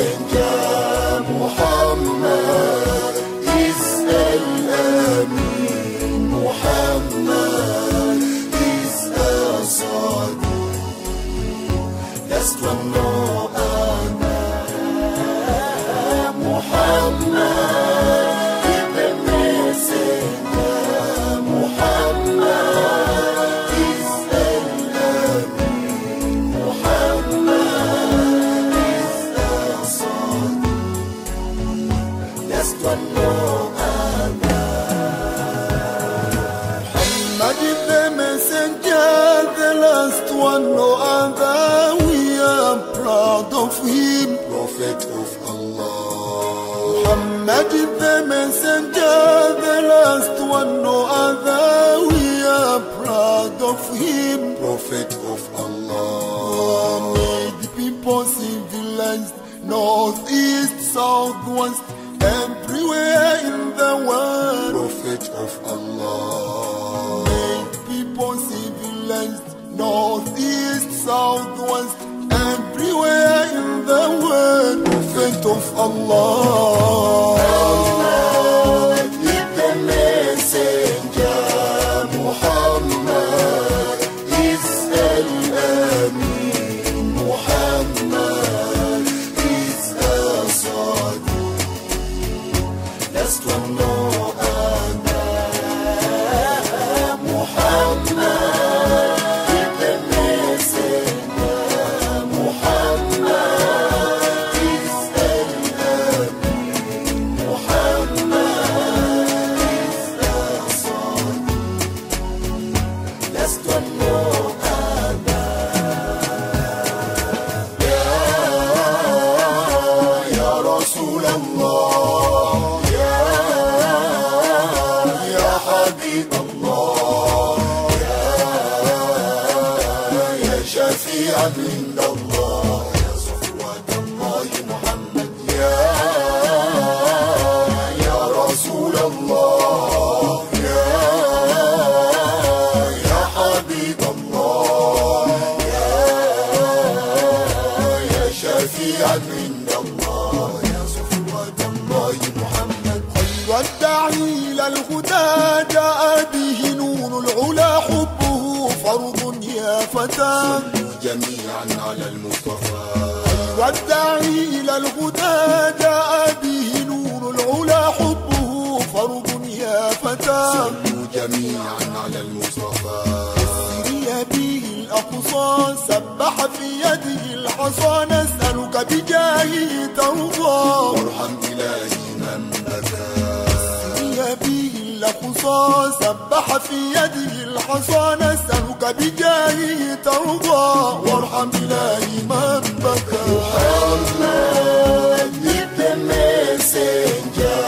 messenger Muhammad is al-Amin. Muhammad is al-Sadiq. Last one no other. Muhammad is the messenger. Muhammad is al-Amin. Muhammad is al-Sadiq. Last one no other. Muhammad is the messenger, the last one no other. We are proud of him, Prophet of Allah. Muhammad is the messenger, the last one no other. We are proud of him, Prophet of Allah. Made people civilized, north, east, south, west, everywhere in the world, Prophet of Allah. Made people civilized, north, east, south, west, everywhere in the world, Prophet of Allah. Muhammad is the messenger. Muhammad is al-Amin. Muhammad is al-Sadiq. Last one no other. Muhammad is the messenger. Muhammad is al-Amin. Muhammad is al-Sadiq. Last one no other. Ya Rasulallah, Ya Habib Allah, Ya Shafi'an inda Allah, Ya Safwat Allah Muhammad, Ya Rasulallah, Ya Habib Allah, Ya Shafi'an inda Allah, Ya Safwat Allah Muhammad. خير الداعي إلى الهدى جاء به نور العلا، حبه فرض يا فتى. صلوا جميعا على المصطفى. خير الداعي إلى الهدى جاء به نور العلا، حبه فرض يا فتى. صلوا جميعا على المصطفى. أسري به الأقصى، سبح في يده الحصى، نسألك بجاهه ترضى، وارحم إلهي من بكى. به الأقصى، سبح في يده الحصى، نسألك بجاهه ترضى، وارحم إلهي من بكى. محمد is the messenger.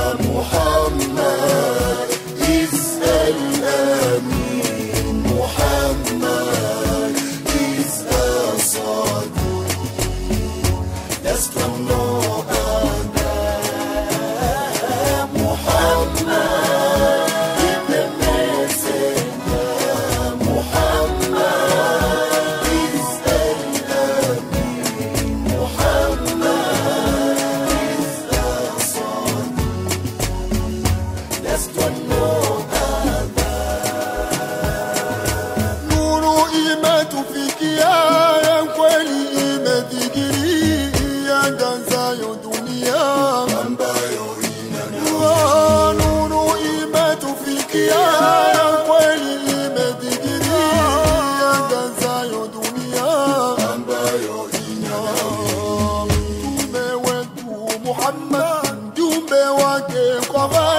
Muhammad is al-Amin. Muhammad is al-Sadiq. Last one no other. Muhammad is the messenger. Muhammad is al-Amin. Muhammad is al-Sadiq. Last one no other. Nuru imatu fikia ya kweli imedigiri ya ganzayo dunia ambayo nuru imetufikia ya kweli imedigiri ya ganzayo dunia ambayo mtume wetu Muhammad, mjumbe wake kwa